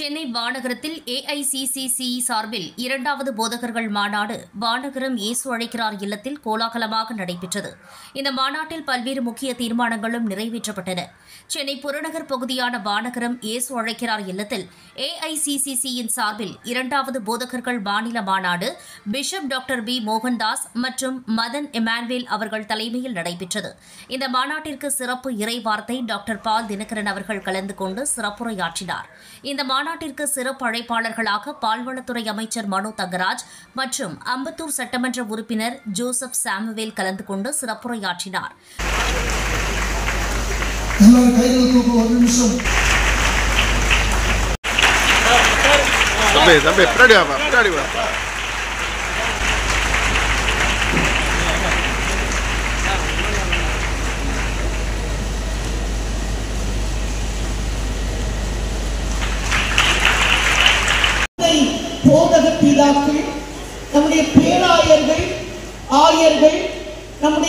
Chennai வானகரத்தில் AICCC சார்பில் இரண்டாவது போதகர்கள் மாநாடு வானகரம் இயேசு அழைக்கிறார் இல்லத்தில் கோலாகலமாக நடைபெற்றது. இந்த மாநாட்டில் பல்வேறு முக்கிய தீர்மானங்களும் நிறைவேற்றப்பட்டன. சென்னை புறநகர் பகுதியான வானகரம் இயேசு அழைக்கிறார் இல்லத்தில் ஏஐசிசிசியின் சார்பில் இரண்டாவது போதகர்கள் மாநில மாநாடு பிஷப் டாக்டர் பி மோகன்தாஸ் மற்றும் மதன் எமானுவேல் அவர்கள் தலைமையில் நடைபெற்றது. இந்த மாநாட்டிற்கு சிறப்பு இறைவார்த்தை டாக்டர் பால் தினகரன் அவர்கள் கலந்து கொண்டு சிறப்புரையாற்றினார். இந்த மாநாட்டிற்கு சிறப்பு அழைப்பாளர்களாக பால்வளத்துறை அமைச்சர் மனோ தங்கராஜ் மற்றும் அம்பத்தூர் சட்டமன்ற உறுப்பினர் ஜோசப் சாமுவேல் கலந்து கொண்டு சிறப்புரையாற்றினார். போதக பிதாக்கள், நம்முடைய பேராயர்கள், ஆயர்கள், நம்முடைய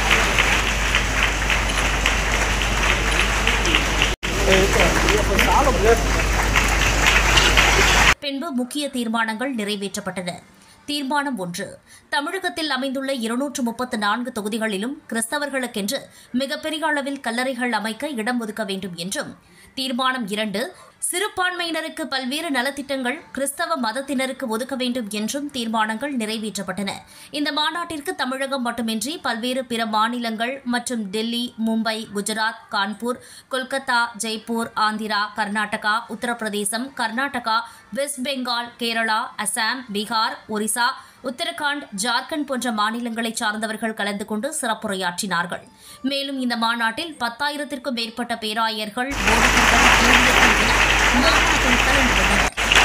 பின்பு முக்கிய தீர்மானங்கள் நிறைவேற்றப்பட்டன. தீர்மானம் 1, தமிழகத்தில் அமைந்துள்ள 234 தொகுதிகளிலும் கிறிஸ்தவர்களுக்கென்று மிகப்பெரிய அளவில் கல்லறைகள் அமைக்க இடம் ஒதுக்க வேண்டும் என்றும். தீர்மானம் 2, சிறுபான்மையினருக்கு பல்வேறு நலத்திட்டங்கள் கிறிஸ்தவ மதத்தினருக்கு ஒதுக்க வேண்டும் என்றும் தீர்மானங்கள் நிறைவேற்றப்பட்டன. இந்த மாநாட்டிற்கு தமிழகம் மட்டுமின்றி பல்வேறு பிற மாநிலங்கள் மற்றும் டெல்லி, மும்பை, குஜராத், கான்பூர், கொல்கத்தா, ஜெய்ப்பூர், ஆந்திரா, கர்நாடகா, உத்தரப்பிரதேசம், கர்நாடகா, வெஸ்ட் பெங்கால், கேரளா, அசாம், பீகார், ஒரிசா, உத்தரகாண்ட், ஜார்க்கண்ட் போன்ற மாநிலங்களைச் சார்ந்தவர்கள் கலந்து கொண்டு சிறப்புரையாற்றினார்கள். மேலும் இந்த மாநாட்டில் 10,000க்கும் மேற்பட்ட பேராயர்கள், போதகர்கள், ஊழியர்கள் என மாநாட்டில் கலந்து கொண்டனர்.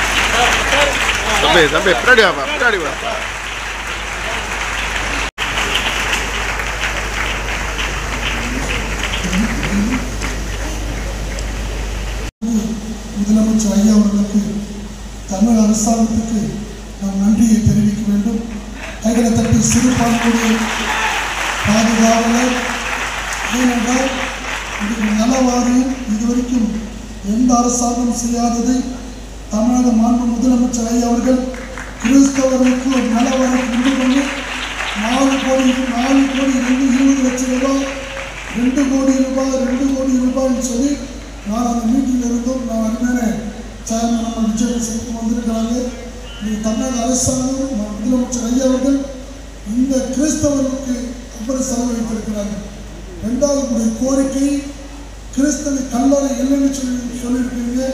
முதலமைச்சர் ஐயா அவர்களுக்கு, தமிழ் அரசாங்கத்துக்கு நாம் நன்றியை தெரிவிக்க வேண்டும். கைகளை தட்டி சிறுபான்மையை பாதுகாவலர். ஏனென்றால் இந்த நலவாரியம் இதுவரைக்கும் எந்த அரசாங்கம் செய்யாததை தமிழக மாண்பு முதலமைச்சர் ஐயா அவர்கள் கிறிஸ்தவர்களுக்கு ஒரு நலவாரியம் கொண்டு வந்து 4 கோடி 20 லட்சம் ரூபாய், 2 கோடி ரூபாய்னு சொல்லி நான் அந்த மீட்டிங்கில் இருந்தோம். நான் அருமையான சேர்மன் நம்ம விஜய் சேர்த்து வந்திருக்கிறாங்க. இந்த தமிழக அரசாங்கம் முதலமைச்சர் ஐயா அவர்கள் இந்த கிறிஸ்தவர்களுக்கு அவ்வளவு செலவழித்திருக்கிறார்கள். 2வது கோரிக்கை, கிறிஸ்தவ கல்லறை இல்லைன்னு சொல்லியிருக்கீங்க.